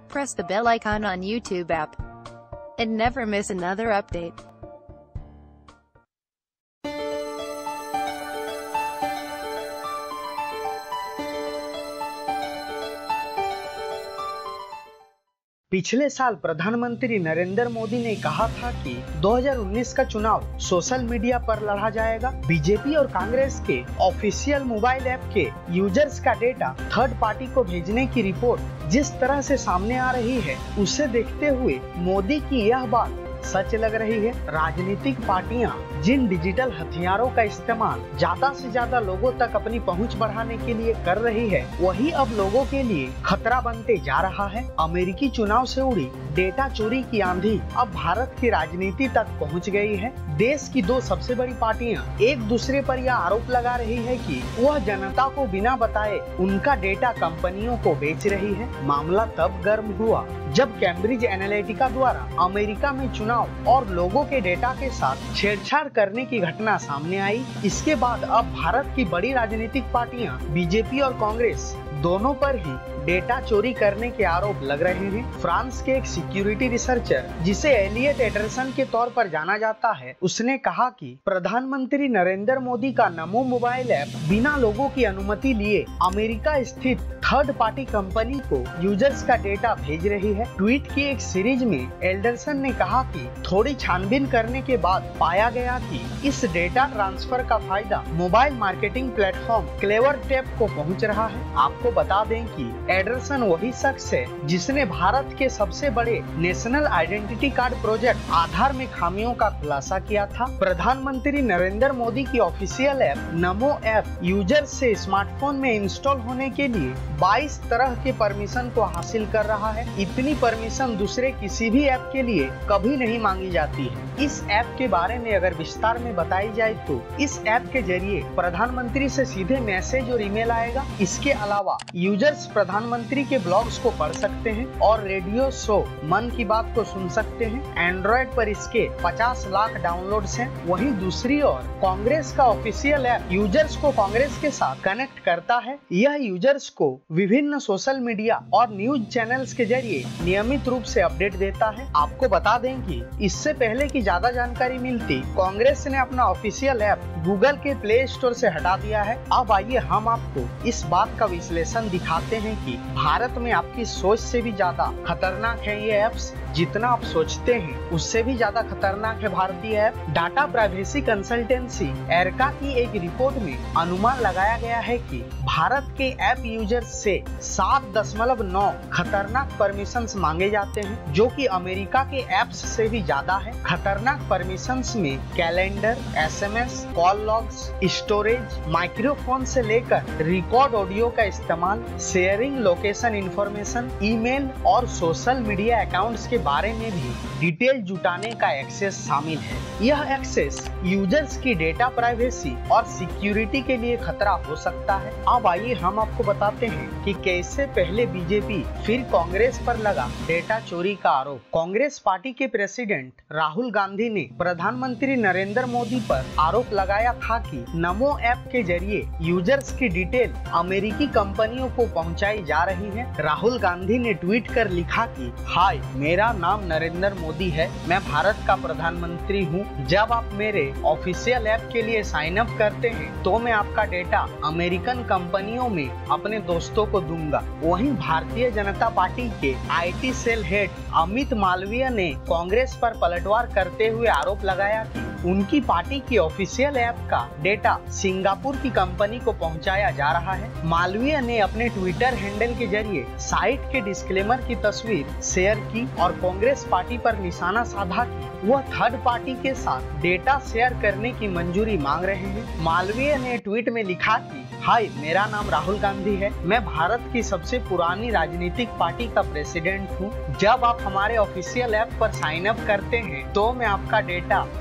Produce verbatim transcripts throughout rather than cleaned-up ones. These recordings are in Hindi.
Press the bell icon on YouTube app and never miss another update. पिछले साल प्रधानमंत्री नरेंद्र मोदी ने कहा था कि दो हज़ार उन्नीस का चुनाव सोशल मीडिया पर लड़ा जाएगा। बीजेपी और कांग्रेस के ऑफिशियल मोबाइल ऐप के यूजर्स का डेटा थर्ड पार्टी को भेजने की रिपोर्ट जिस तरह से सामने आ रही है, उसे देखते हुए मोदी की यह बात सच लग रही है। राजनीतिक पार्टियां जिन डिजिटल हथियारों का इस्तेमाल ज्यादा से ज्यादा लोगों तक अपनी पहुंच बढ़ाने के लिए कर रही है, वही अब लोगों के लिए खतरा बनते जा रहा है। अमेरिकी चुनाव से उड़ी डेटा चोरी की आंधी अब भारत की राजनीति तक पहुंच गई है। देश की दो सबसे बड़ी पार्टियां एक दूसरे पर यह आरोप लगा रही है कि वह जनता को बिना बताए उनका डेटा कंपनियों को बेच रही है। मामला तब गर्म हुआ जब कैम्ब्रिज एनालिटिका द्वारा अमेरिका में चुनाव और लोगों के डेटा के साथ छेड़छाड़ करने की घटना सामने आई। इसके बाद अब भारत की बड़ी राजनीतिक पार्टियां बीजेपी और कांग्रेस दोनों पर ही डेटा चोरी करने के आरोप लग रहे हैं। फ्रांस के एक सिक्योरिटी रिसर्चर जिसे एलियट एडरसन के तौर पर जाना जाता है, उसने कहा कि प्रधानमंत्री नरेंद्र मोदी का नमो मोबाइल ऐप बिना लोगों की अनुमति लिए अमेरिका स्थित थर्ड पार्टी कंपनी को यूजर्स का डेटा भेज रही है। ट्वीट की एक सीरीज में एल्डरसन ने कहा कि थोड़ी छानबीन करने के बाद पाया गया कि इस डेटा ट्रांसफर का फायदा मोबाइल मार्केटिंग प्लेटफॉर्म क्लेवरटेप को पहुंच रहा है। आपको बता दें कि एडरसन वही शख्स है जिसने भारत के सबसे बड़े national identity card project Aadhaar में खामियों का खुलासा किया था। प्रधानमंत्री नरेंद्र मोदी की official app NaMo app user से स्मार्टफोन में इंस्टॉल होने के लिए बाईस तरह के परमिशन को हासिल कर रहा है। इतनी परमिशन दूसरे किसी भी ऐप के लिए कभी नहीं मांगी जाती है। इस ऐप के बारे में अगर विस्तार में बताई जाए तो इस ऐप के जरिए प्रधानमंत्री से सीधे मैसेज और ईमेल आएगा। इसके अलावा यूजर्स प्रधानमंत्री के ब्लॉग्स को पढ़ सकते हैं और रेडियो शो मन की बात को सुन सकते हैं। एंड्रॉइड पर इसके पचास लाख डाउनलोड्स हैं। वहीं दूसरी ओर कांग्रेस का ऑफिशियल ऐप यूजर्स को कांग्रेस के साथ कनेक्ट करता है। यह यूजर्स को विभिन्न सोशल मीडिया और न्यूज चैनल्स के जरिए नियमित रूप से अपडेट देता है। आपको बता दें कि इससे पहले की ज्यादा जानकारी मिलती, कांग्रेस ने अपना ऑफिशियल ऐप गूगल के प्ले स्टोर से हटा दिया है। अब आइए हम आपको इस बात का विश्लेषण दिखाते हैं कि भारत में आपकी सोच से भी ज्यादा खतरनाक है ये ऐप्स। जितना आप सोचते हैं उससे भी ज्यादा खतरनाक है भारतीय app. Data privacy consultancy Arrka की एक रिपोर्ट में अनुमान लगाया गया है कि भारत के ऐप यूजर्स से सात दशमलव नौ खतरनाक परमिशंस मांगे जाते हैं, जो कि अमेरिका के ऐप्स से भी ज्यादा है। खतरनाक परमिशंस में calendar, SMS, call logs, storage, microphone से लेकर रिकॉर्ड ऑडियो का इस्तेमाल, शेयरिंग लोकेशन इंफॉर्मेशन, ईमेल और सोशल मीडिया अकाउंट्स के बारे में भी डिटेल जुटाने का एक्सेस शामिल है। यह एक्सेस यूजर्स की डेटा प्राइवेसी और सिक्योरिटी के लिए खतरा हो सकता है। अब आइए हम आपको बताते हैं कि कैसे पहले बीजेपी फिर कांग्रेस पर लगा डेटा चोरी का आरोप। कांग्रेस पार्टी के प्रेसिडेंट राहुल गांधी ने प्रधानमंत्री नरेंद्र मोदी पर आरोप लगाया था कि नमो ऐप के जरिए यूजर्स की डिटेल अमेरिकी कंपनियों को पहुंचाई जा रही है। राहुल गांधी ने ट्वीट कर लिखा कि हाय, मेरा नाम नरेंद्र मोदी है, मैं भारत का प्रधानमंत्री हूँ। जब आप मेरे ऑफिशियल ऐप के लिए साइन अप करते हैं तो मैं आपका डेटा अमेरिकन कंपनियों में अपने दोस्तों को दूंगा। वहीं भारतीय जनता पार्टी के IT cell head Amit Malviya ने कांग्रेस पर पलटवार करते हुए आरोप लगाया कि उनकी पार्टी की ऑफिशियल ऐप का डेटा सिंगापुर की कंपनी को पहुंचाया जा रहा है। मालवीय ने अपने ट्विटर हैंडल के जरिए साइट के डिस्क्लेमर की तस्वीर शेयर की और कांग्रेस पार्टी पर निशाना साधा कि वह थर्ड पार्टी के साथ डेटा शेयर करने की मंजूरी मांग रहे हैं। मालवीय ने ट्वीट में लिखा कि हाय, मेरा नाम राहुल गांधी है, मैं भारत की सबसे पुरानी राजनीतिक पार्टी का प्रेसिडेंट हूँ। जब आप हमारे ऑफिशियल ऐप पर साइन अप करते हैं तो मैं आपका डेटा सिंगापुर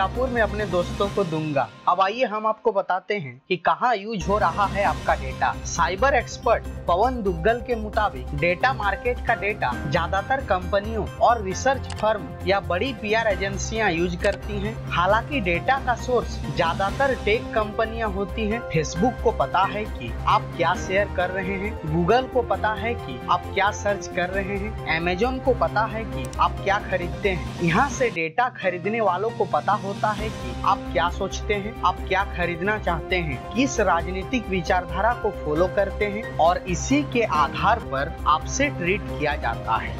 सिंगापुर में अपने दोस्तों को दूंगा। अब आइए हम आपको बताते हैं कि कहां यूज हो रहा है आपका data. Cyber expert Pavan Duggal के मुताबिक डेटा मार्केट का डेटा ज्यादातर कंपनियों और रिसर्च फर्म या बड़ी पीआर एजेंसियां यूज करती हैं। हालांकि डेटा का सोर्स ज्यादातर टेक कंपनियां होती हैं। फेसबुक को पता है कि आप क्या शेयर कर रहे हैं, गूगल को पता है कि आप क्या सर्च कर रहे हैं, अमेजोन को पता है कि आप क्या खरीदते हैं। यहाँ से डेटा खरीदने वालों को पता होता है कि आप क्या सोचते हैं, आप क्या खरीदना चाहते हैं, किस राजनीतिक विचारधारा को फॉलो करते हैं, और इसी के आधार पर आपसे ट्रीट किया जाता है।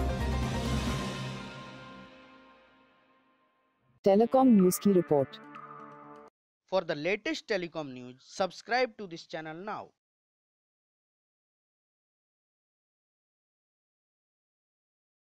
टेलीकॉम न्यूज की report. For the latest telecom news, subscribe to this channel now.